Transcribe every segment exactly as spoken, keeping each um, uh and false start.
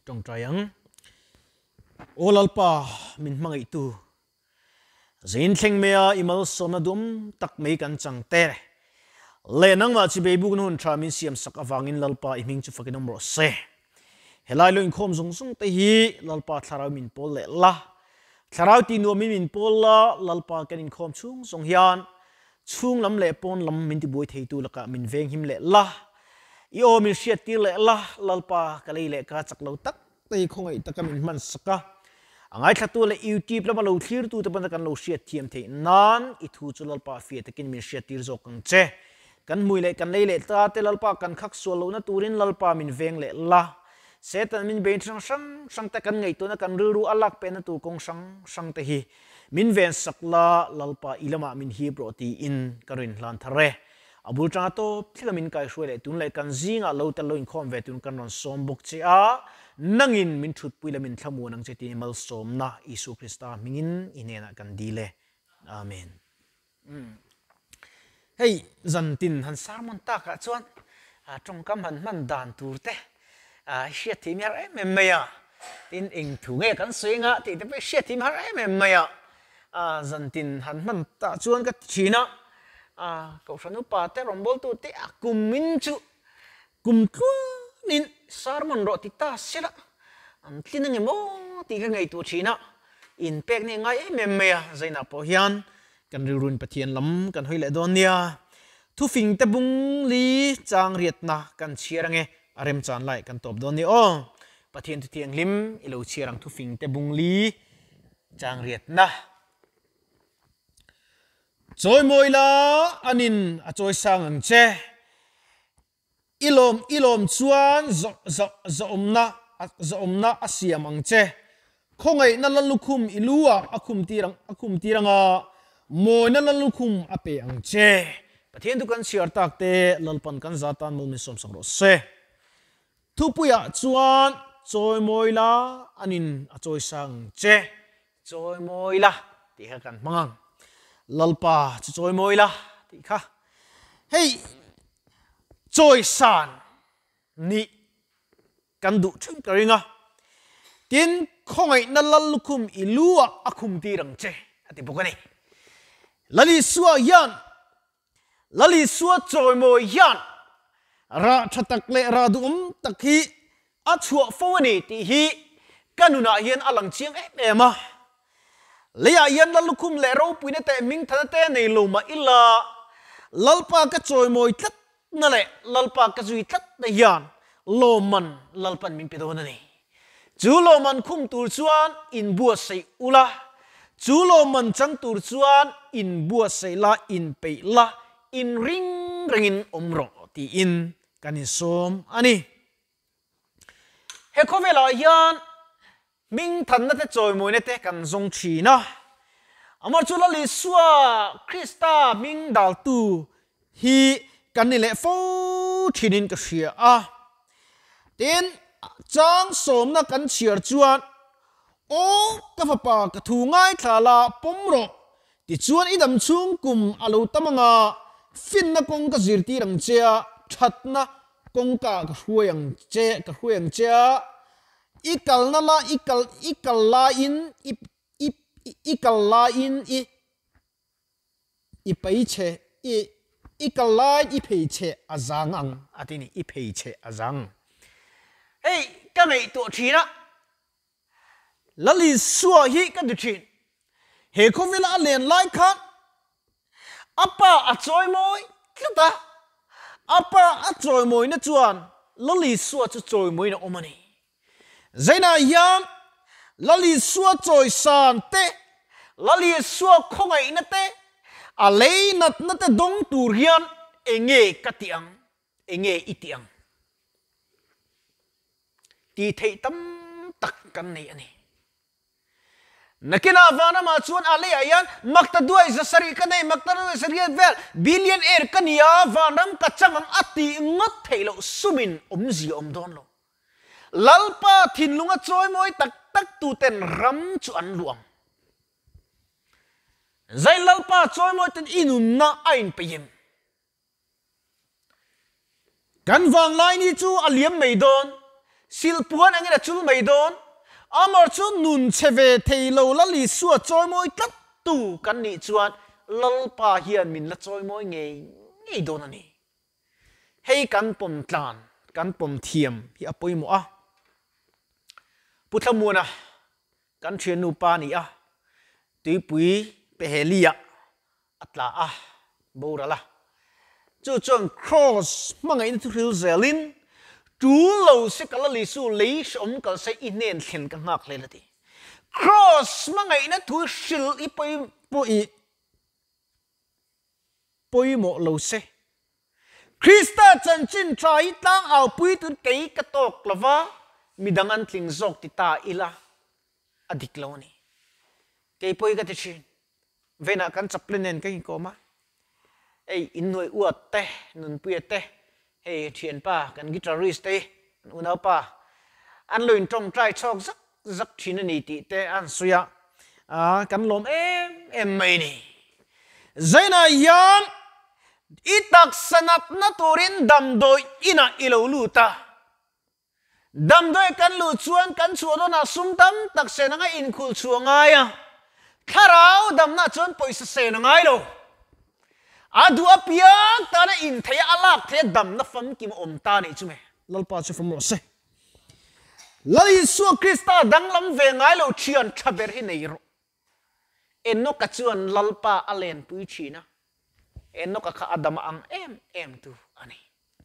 trong trayang o lalpa min mangai tu zin thleng mea imal sona dum tak mei kan chang te le nang ma chi be bu nun tra min siam sak awangin lalpa iming chu fakinom ro se helai lo in khom zung zung te hi lalpa tharau min pol le la tharau ti no min min pol la lalpa kan in khom chung song hian chung lam le pon lam min ti boi thei tu laka min veng him le la i o min siat ti le la lalpa ka le le ka chak lo tak te khongai takam in man saka angai thatu le youtube la lo thlir tu te ban kan lo siat thiam the nan i thu chu lalpa fi takin min siat tir zo kang che kan mui le kan le le ta te lalpa kan khak so lo na turin lalpa min veng le la setan min bein sang sang sang ta kan ngai to na kan ru ru alak pe na tu kong sang sang te hi min ven sakla lalpa ilama min hi bro ti in karin lan thare abul cha to thilamin kai shwele tun le kan zinga lo ta lo in khom ve tun kan ron som bok chi a nangin min thut puila min thlamu nang che ti mal som na isu krista mingin inena kan dile amen hey zantin han sarmon ta ka chuan trong kam han man dan tur te a hriat thim har em em maya tin eng thu nge kan suinga ti te pe hriat thim har em em maya a zantin han man ta chuan ka thina a ko sanu pa te rombol tu te akum min chu kum tu nin sarmon ro ti ta sela am tlinang emo ti ka ngai tu thina in pek ne ngai em em maya zaina po hian kan rirun pathian lam kan hoile donia thu fing te bung li chang riat na kan chiarange arem chan lai kan top don ni o pathian tu tiang lim ilo chiarang thu fing te bung li chang riat na choi moila anin a choi sang ang che ilom ilom chuan zo zo zo omna zo omna asiam ang che khongai na lalukhum ilua akhum tirang akhum tiranga moi na lalukhum ape ang che pathian tu kan chiar tak te lalpan kan zatan mo min som sang ro se Thupui chuan choi moila anin a choi sang che choi moila ti kha kan mangang lalpa chu choi moila ti kha hey choi san ni kan du thum karinga tin khongai na lalukhum ilua akhum ti rang che ati bokani lali suwa yan lali suwa choi moi yan ra thatak le ra dum takhi a chua fawani ti hi kanuna hian alang chiang em em a leya yan lalukhum le ro puine te ming thana te nei lo ma illa lalpa ka choi moi tlat na le lalpa ka zui tlat na yan lo man lalpan min pedona ni chu lo man khum tur chuan in bua sei ula chu lo man chang tur chuan in bua sei la in pe la in ring ringin omro ti in kanin som ani he khovela yan ming than na te choi moi ne te kan zong thi na amar chula li suwa krista ming dal tu hi kan ni le fo thinin ka hria a tin chang som na kan chiar chuan o ka fa pa ka thu ngai thala pomro ti chuan idam chung kum alo tamanga fin na kong ka zirti rang chia that na kong ka ka huayang che ka huayang chia ikal na la ikal ikal la in ip ip ikal la in i i pai che i ikal la i pei che azang ang atini i pei che azang hey ka ngai to thina lali suwa hi ka du thin he khovela len lai khan apa a choi moi klata apa a choi moi na chuan lali suwa chu choi moi na omani zaina yam lali suwa choi san te lali suwa khongai na te a lei nat na te dong tur hian enge katiang enge itiang ti thei tam tak kan nei ani nakina vana ma chuan ale ayan makta duai zasari kanai makta duai sariat vel billionaire kania vanam kachangam ati ngot thailo sumin omzi om don lo lalpa thinlunga choi moi tak tak tu ten ram chu an luang zai lalpa choi moi ten inun na ain peyem kan wang lai ni chu aliam meidon sil puan angin a chul mai don amar chu nun cheve theilo la li suwa choi moi tat tu kan ni chuan lalpa hian min la choi moi nge nge don ani hei kan pom tlan kan pom thiam hi apoi mo a puthamuna kan thianu pa ni a Thupui pehelia atla a borala chu chon cross mangai na thil zelin tu lo se kala li su le som kal se inen thlen ka ngak le lati cross mangai na thu sil i poi poi poi mo lo se Krista chan chin trai tang au pui tu tei ka tok lova midangan tling zok ti ta ila adik lo ni kei poi ka ti chin vena kan chaplinen ka ko ma ei in noi uat te nun pui te hey thian pa kan guitarist te unau pa an luin trong trai chok zak zak thin ani ti te an suya a kan lom em em mai ni zaina yang itak sanat na turin damdoi ina iloluta damdoi kan lu chuan kan chuan na sumtam tak se na in khul chuanga ya tharau dam na chuan poisa se na ngai lo adu apiak ta na in thei alak the dam na fam kim om ta ni chume lalpa chu fam lo se lali su krista danglam ve ngai lo thian thaber hi nei ro enno ka chuan lalpa alen pui china enno ka kha adam ang em em tu ani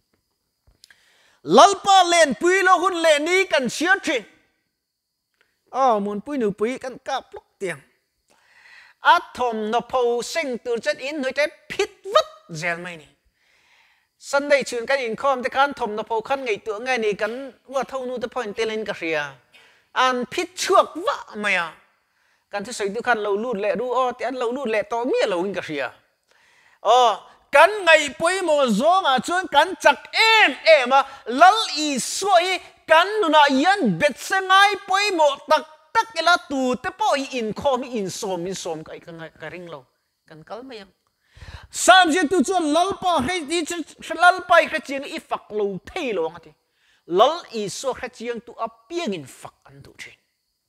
lalpa len pui lo hun le ni kan sia thin a mun pui nu pui kan ka plok tiang atom no po sing tu chat in noi te phit vắt zel mai ni Sunday chun kan in khom te kan thom no po khan ngai tu ngai ni kan wa thau nu te point telen ka ria an phit chuak wa maya kan thu sei tu khan lo lut le ru o te an lo lut le to mi lo in ka ria o kan ngai poi mo zong a chun kan chak em em a lal i soi kan nu na yan bet se ngai poi mo tak tak ela tu te po in khom in som in som kai ka ngai ka ring lo kan kal mayang sam je tu chuan lalpa he ti lalpa kha chiang i fak lo thei lo ngati lal i so kha chiang tu a piang in fak an tu thin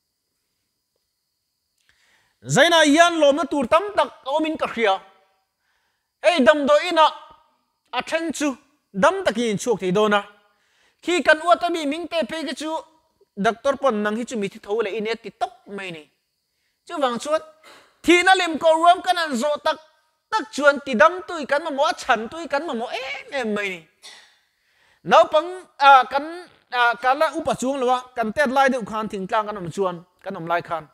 zaina yan lo na tur tam tak omin ka khia ei dam do ina a then chu dam takin chuak thei dona khi kan wa ta mi ming te pe ke chu doctor pon nang hi chu mi thi thole in et ti tok mai ni chu wang chuan thi na lim ko ruam kan an zo tak tak chuan ti dam tui kan ma mo chan tui kan ma mo em em mai ni nau pang a kan a kala upa chung lawa kan tet lai de khan thing tlang kan om chuan kan om lai khan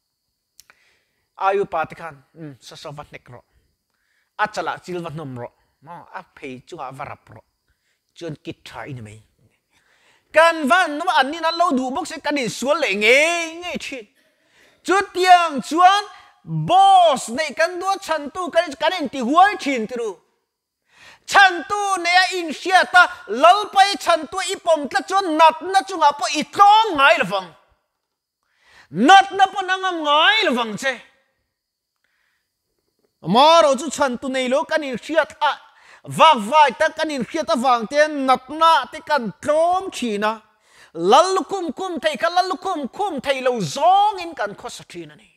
ayu pa ti khan um sa sa wat nek ro a chala chil wat nom ro ma a phei chunga varap ro chuan kit thai ni mai kan van no an ni na lo du bok se kan in sual le nge nge thi chu tiang chuan boss nei kan do chan tu kan kan in ti huai thin tru chan tu ne a in sia ta lal pai chan tu i pom tla chon nat na chunga po i tlong ngai lawang nat na po nangam ngai lawang che amaro chu chan tu nei lo kan in sia ta vak vai ta kan in sia ta wang ten nat na te kan tlom china lal kum kum thei ka lal kum kum thei lo zong in kan khosa thina ni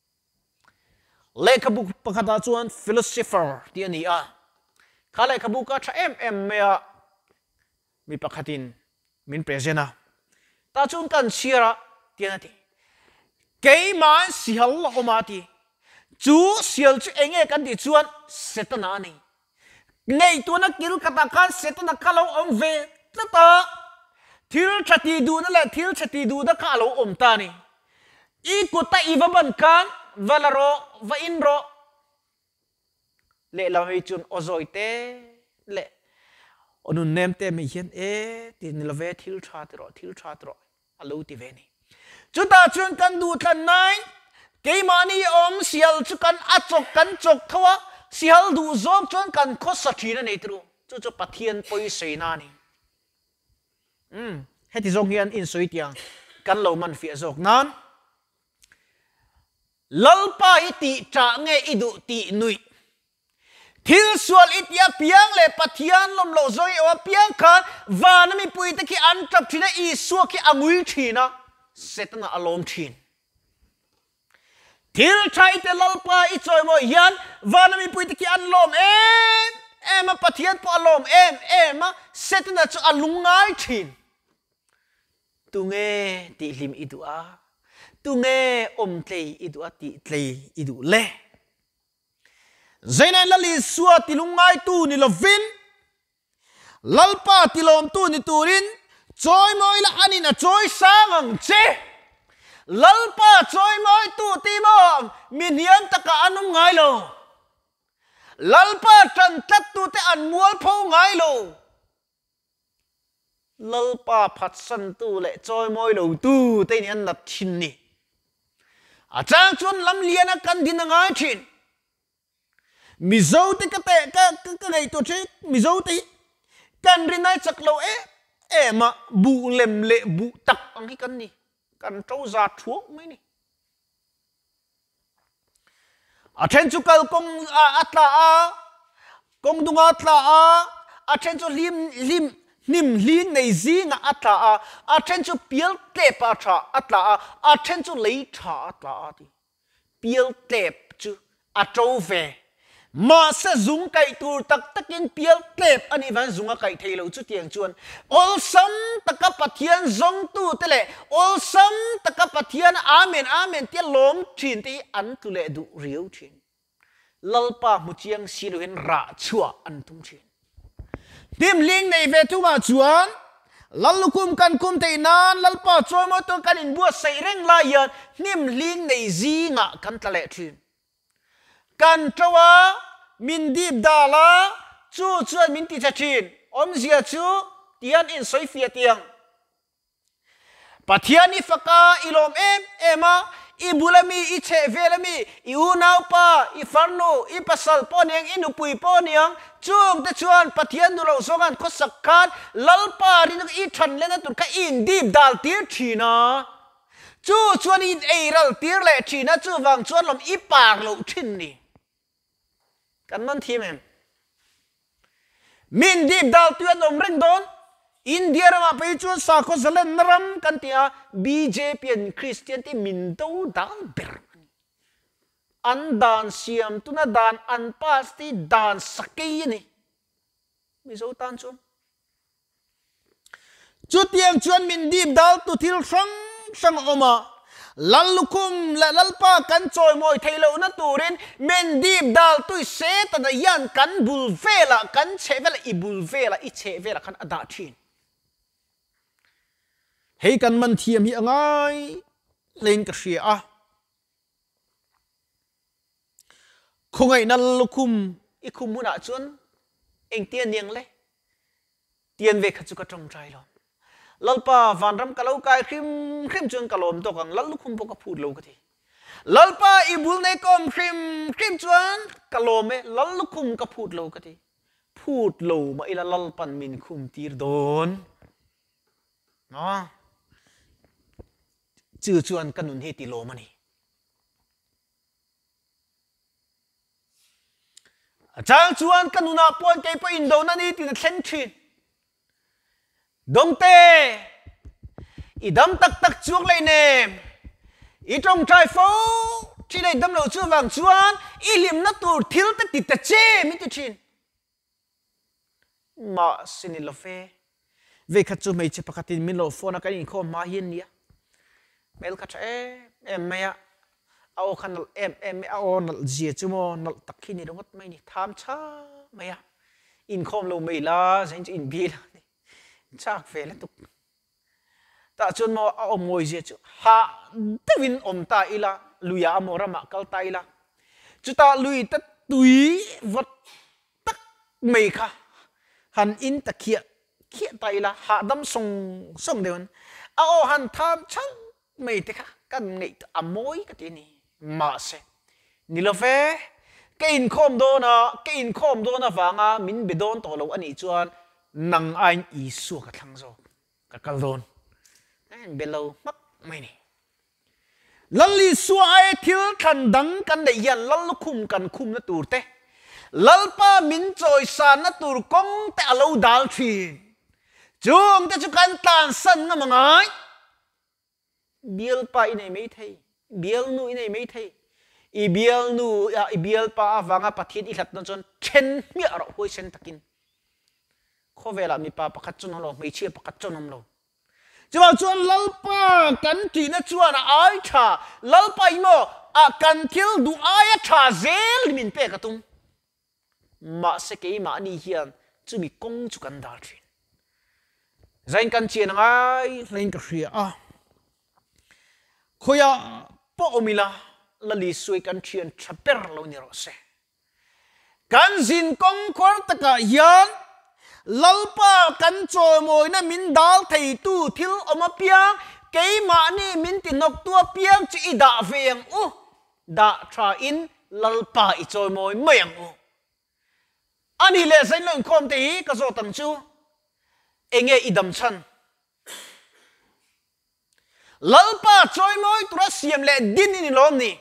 lekha buk pakhata chuan philosopher ti ani a khala lekha buka tha em em mea mi pakhatin min presena ta chun kan sira ti ani kei ma si hal lo ma ti chu sial chu enge kan ti chuan setana ni nei tu na kil kata kan setana kalo om ve ta thil thati du na le thil thati du da ka lo om ta ni i ku ta i va ban kan valaro va inro le la hei chun ozoite le onun nem te mi hian e ti ni la ve thil tha tro thil tha tro alo ti ve ni chu ta chun kan du than nai ke mani om sial chu kan achok kan chok thawa sial du zok chon kan kho sa thina nei tru chu chu pathian poi seina ni um heti zong hian in soi tiang kan lo man fi zok nan lalpa iti tra nge idu ti nui thil sual itia piang le pathian lom lo zoi o piang khan wa na mi pui te ki an trap thina i su ki angui thina setna alom thin thil thai te lalpa i choi mo hian wa na mi pui te ki an lom em em a pathian po alom em em a setna chu alungai thin tunge ti lim idu a tunge om tlei idu a ti tlei idu le Zainan lali suwa tilungai tu ni lovin lalpa tilom tu ni turin choi moi la anin a choi sangang che lalpa choi moi tu ti mo min hiam taka anum ngai lo lalpa tran tat tu te an mual pho ngai lo lalpa phat san tu le choi moi lo tu te ni an lat thin ni a chang chun lam lian a kan din ngai thin Mizo te ka te ka ka nei to che Mizo te kan rin nai chak lo e e ma bu lem le bu tak ang hi kan ni kan trâu za thuốc mai ni a then chu kal kong a atla a kong dunga atla a a then chu lim lim nim ling nei zi nga atla a a then chu pial te pa tha atla a a then chu lei tha atla a ti pial te chu a trâu ve mà sẽ dùng cái tour tắc tắc in pial tép anh even dùng cái thầy lâu chút tiền chuan all some tắc các bát thiên dùng tu thế lệ all some tắc các bát thiên amen amen tiệt lom chín thì anh tu lệ đủ riêu chín lalpa một chiang siluhen ra chua anh tung chín tim linh này về tu mà chuan lalukum kan kum te nan lalpa choi mo to kan in bua sei reng la yan nim linh này gì ngạ kan ta lệ chín kan trawa min dip dala chu chuan min ti chachin om zia chu tian in soi fia tiang pathian i faka ilom em ema i bulami i che velami i unau pa i farno i pasal poniang i nupui poniang chung te chuan pathian nu lo zongan ko sakkan lalpa rin i than lena tur ka in dip dal tir thina chu chuan in eiral tir le thina chu wang chuan lom i par lo thin ni kan man thim em min dip dal tuan om ring don India ma pe chuan sa ko zalen naram kan tia B J P and Christian ti min do dal ber an dan siam tuna dan an pas ti dan sakei ni mi zo tan chu chu tiang chuan min dip dal tu thil sang sang oma lalukum la lalpa kan choi moi thailo na turin men dip dal tu se ta da yan kan bul vela kan che vela i bul vela i che vela kan ada thin hei kan man thiam hi angai len ka hria a khongai na lalukum i khumuna chuan eng tian niang le tian ve kha chu ka tong trai lo lalpa van ram kalau kai khim khim chuan kalom to kang lalukum po ka phut lo ka thi lalpa ibul nei kom khim khim chuan kalom e lalukum ka phut lo ka thi phut lo ma ila lalpan min khum tir don no chu chuan kanun he ti lo mani achang chuan kanuna pon kai pa indo na ni ti thlen thin Dawngtea idam tak tak chuak lai nem i trong trai fo chi nei dam lo chu wang chuan i lim na tur thil ta ti ta che mi ti thin ma sinilo fe ve kha chu mei che pakatin min lo phone ka in kho ma hin nia mel ka che em maya au khan em em au nal zia chu mo nal takhi ni rongot mai ni tham cha maya in khom lo mei la zain in bi la chak ve la tuk ta chun mo a om ngoi zia chu ha devin om ta ila luya amora ma kal ta ila chu ta lui ta tui wat tak mei kha han in ta khia khia ta ila ha dam song song deon a o han tham chang mei te kha kan ngei ta amoi ka ti ni ma se ni lo fe ke in khom do na ke in khom do na wanga min bedon to lo ani chuan nang ain i su ka thlang zo ka kal don en belo mak mai ni lalli su ai thil than dang kan de yan lal khum kan khum na tur te lalpa min choi san na tur kong te alo dal thin chung te chu kan tan san na mangai bial pa inei mei thei bial nu inei mei thei i bial nu i bial pa awanga pathin i hlat na chon then mi aro hoi sen takin khovela mi pa pakhat chon lo mei chia pakhat chonom lo chuan chuan lalpa kan ti na chuan ai tha lalpa imo a kan thil du ai tha zel min pe ka tum ma se ke ma ni hian chu mi kong chu kan dal thin zain kan chien ngai lein ka hria a khoya po omila la li sui kan chien chaper lo ni ro se kan zin kong khor taka hian lalpa kan choi moi na min dal thei tu thil oma piang ke ma ni min ti nok tua piang chi i da veng u da tha in lalpa i choi moi mayang u ani le zain lon khom te hi ka zo tang chu enge idam chan lalpa choi moi tura siam le din ni lom ni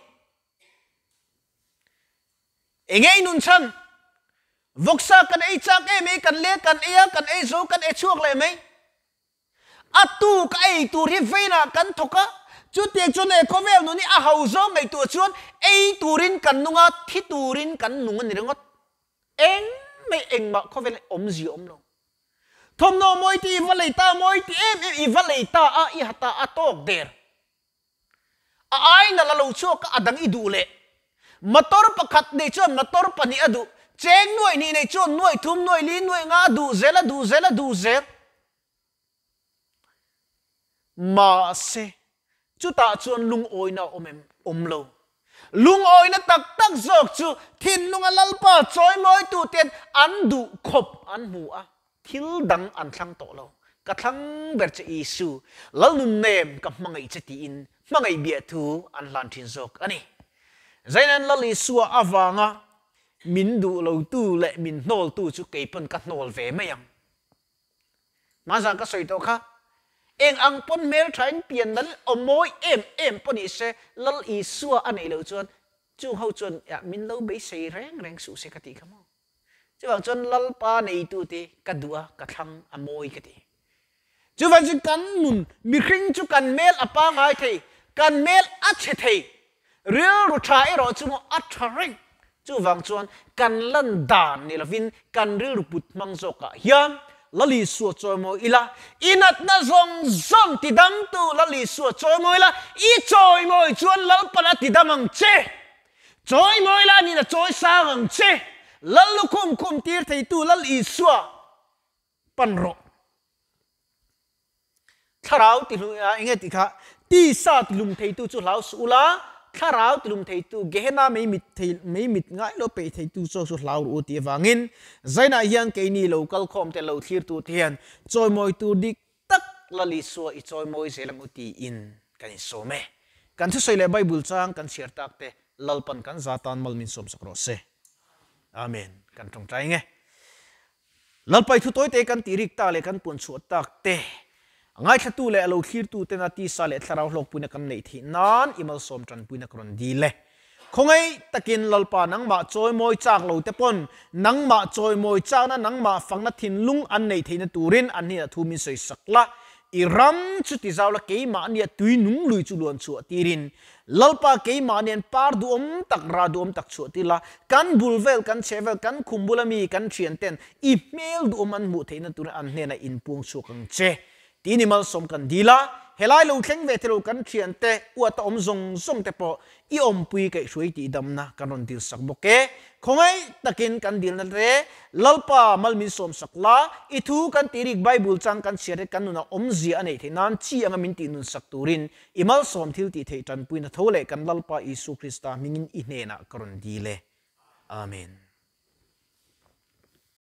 enge nun chan voksa kan ei chak e me kan le kan e kan e zo kan e chuak le me atu ka ei tu ri veina kan thoka chu te chu ne khovel nu ni a hau zo ngai tu chuan ei turin kan nunga thi turin kan nunga ni rengot eng me eng ma khovel om zi om lo thom no moi ti valei ta moi ti em i valei ta a i hata atok der a ai na la lo chu ka adang i du le motor pakhat nei chu motor pani adu cheng nuai ni nei chu nuai thum nuai li nuai nga du zela du zela du zer ma se chu ta chuan lung oina omem omlo lung oina tak tak zok chu thin lunga lalpa choi moi tu ten an du khop an mu a thil dang an thlang to lo ka thlang ber che isu lal nun nem ka mangai che ti in mangai bia thu an lan thin zok ani zainan lali suwa awanga min du lo tu le min nol tu chu ke pon ka nol ve mayang ma za ka soi to kha eng ang pon mel thain pian dal omoi em em poni se lal i suwa anei lo chuan chu ho chuan ya min lo be sei reng reng su se ka ti khamo chu wang chuan lal pa nei tu te ka dua ka thang amoi ka ti chu wang chu kan nun mi khring chu kan mel apa ngai thei kan mel a che thei real ru tha e ro chu mo a tha reng chu wang chuan kan lan dan ni lovin kan ril ru put mang zo ka hiam lali su choi mo ila inat na zong zong ti dam tu lali su choi mo ila i choi mo chuan lal pana ti damang che choi mo ila ni na choi sang che lal lu kum kum tir thei tu lal i suwa pan ro tharau ti lu ya inge ti kha ti sa ti lum thei tu chu lau su la tharau ti lum thei tu gehna mei mit thei mei mit ngai lo pe thei tu so su lau ru ti wangin zaina hian ke ni local khom te lo thlir tu thian choi moi tu dik tak lali suwa i choi moi zelang uti in kan so me kan thu soi le bible chang kan share tak te lalpan kan zatan mal min som sakro se amen kan tong trai nge lalpai thu toy te kan tirik ta le kan pun chu tak te ngai thatu le alo khir tu te na ti sa le tharau hlok puina kan nei thi nan imal som tran puina kron di le khongai takin lalpa nang ma choi moi chak lo te pon nang ma choi moi chak na nang ma phang na thin lung an nei theina turin an ni thu min soi sakla iram chu ti zaw la ke ma nia tui nung lui chu luan chu tirin lalpa ke ma nian par du om tak ra du om tak chu ti la kan bulvel kan chevel kan khumbulami kan thian ten email du om an mu theina tur an ne na in pung chu kang che tinimal som kan dila helai lo thleng ve thelo kan thian te u ta om zong zong te po i om pui kai hrui ti dam na kanon dil sak boke khongai takin kan dil na re lalpa malmin som sakla i thu kan tirik bible chang kan share kan nuna om zi anei thenan chi anga min ti nun sak turin imal som thil ti thei tan pui na thole kan lalpa isu krista mingin i hne na karon dile amen.